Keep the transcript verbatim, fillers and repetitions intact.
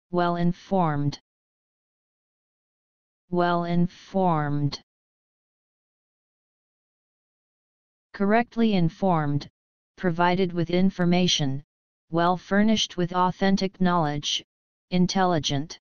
well-informed, well-informed. Correctly informed, provided with information, well furnished with authentic knowledge, intelligent.